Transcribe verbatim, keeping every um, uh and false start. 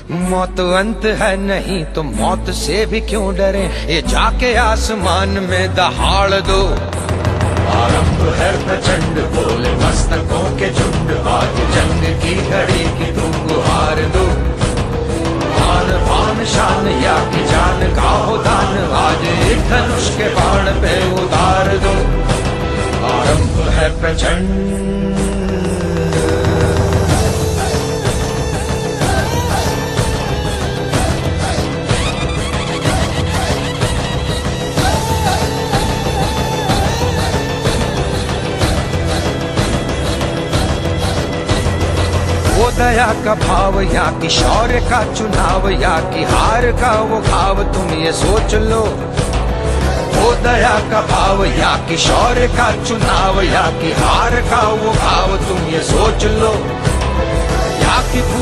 मौत अंत है नहीं तो मौत से भी क्यों डरे, ये जाके आसमान में दहाड़ दो। आरंभ है प्रचंड बोले मस्तकों के झुंड, आज जंग की घड़ी की तुम गुहार दो। मान भान शान या की जान का हो दान, आज एक धनुष के बाण पे उतार दो। आरंभ है प्रचंड। वो दया का भाव या कि शौर्य का चुनाव, या कि हार का वो भाव तुम ये सोच लो। वो दया का भाव या कि शौर्य का चुनाव, या कि हार का वो भाव तुम ये सोच लो। या कि